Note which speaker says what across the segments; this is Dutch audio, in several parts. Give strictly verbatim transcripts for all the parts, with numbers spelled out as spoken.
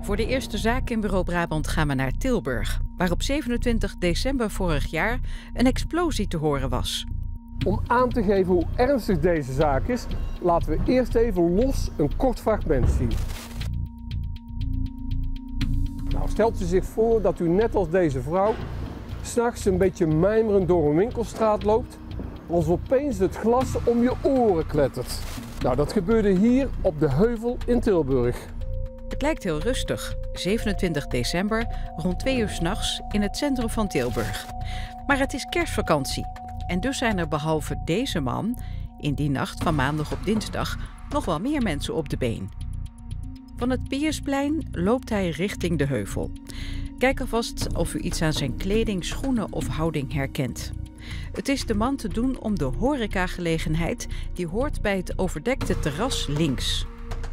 Speaker 1: Voor de eerste zaak in Bureau Brabant gaan we naar Tilburg, waar op zevenentwintig december vorig jaar een explosie te horen was.
Speaker 2: Om aan te geven hoe ernstig deze zaak is, laten we eerst even los een kort fragment zien. Nou, stelt u zich voor dat u net als deze vrouw 's nachts een beetje mijmerend door een winkelstraat loopt, als opeens het glas om je oren klettert. Nou, dat gebeurde hier op de heuvel in Tilburg.
Speaker 1: Het lijkt heel rustig, zevenentwintig december, rond twee uur 's nachts in het centrum van Tilburg. Maar het is kerstvakantie en dus zijn er behalve deze man in die nacht van maandag op dinsdag nog wel meer mensen op de been. Van het Piusplein loopt hij richting de heuvel. Kijk alvast of u iets aan zijn kleding, schoenen of houding herkent. Het is de man te doen om de horecagelegenheid die hoort bij het overdekte terras links.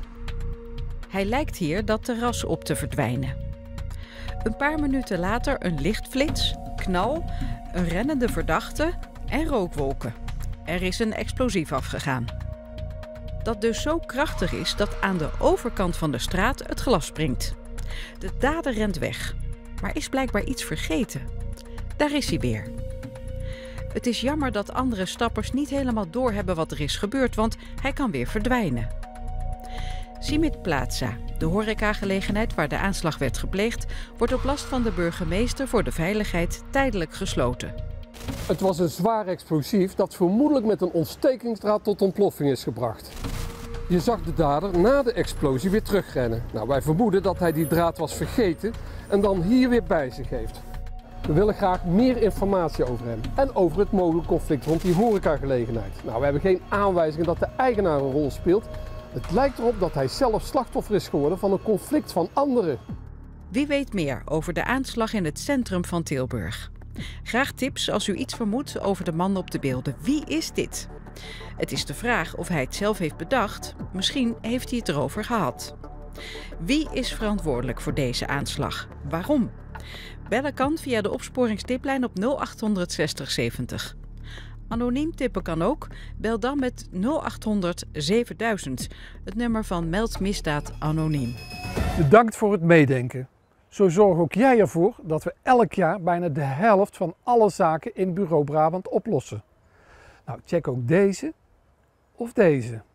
Speaker 1: Hij lijkt hier dat terras op te verdwijnen. Een paar minuten later een lichtflits, knal, een rennende verdachte en rookwolken. Er is een explosief afgegaan. Dat dus zo krachtig is dat aan de overkant van de straat het glas springt. De dader rent weg, maar is blijkbaar iets vergeten. Daar is hij weer. Het is jammer dat andere stappers niet helemaal doorhebben wat er is gebeurd, want hij kan weer verdwijnen. Simit Plaza, de horecagelegenheid waar de aanslag werd gepleegd, wordt op last van de burgemeester voor de veiligheid tijdelijk gesloten.
Speaker 2: Het was een zwaar explosief dat vermoedelijk met een ontstekingsdraad tot ontploffing is gebracht. Je zag de dader na de explosie weer terugrennen. Nou, wij vermoeden dat hij die draad was vergeten en dan hier weer bij zich heeft. We willen graag meer informatie over hem en over het mogelijk conflict rond die horecagelegenheid. Nou, we hebben geen aanwijzingen dat de eigenaar een rol speelt. Het lijkt erop dat hij zelf slachtoffer is geworden van een conflict van anderen.
Speaker 1: Wie weet meer over de aanslag in het centrum van Tilburg? Graag tips als u iets vermoedt over de man op de beelden. Wie is dit? Het is de vraag of hij het zelf heeft bedacht. Misschien heeft hij het erover gehad. Wie is verantwoordelijk voor deze aanslag? Waarom? Bellen kan via de opsporingstiplijn op nul achthonderd zestig zeventig. Anoniem tippen kan ook. Bel dan met nul achthonderd zevenduizend, het nummer van Meld Misdaad Anoniem.
Speaker 2: Bedankt voor het meedenken. Zo zorg ook jij ervoor dat we elk jaar bijna de helft van alle zaken in Bureau Brabant oplossen. Nou, check ook deze of deze.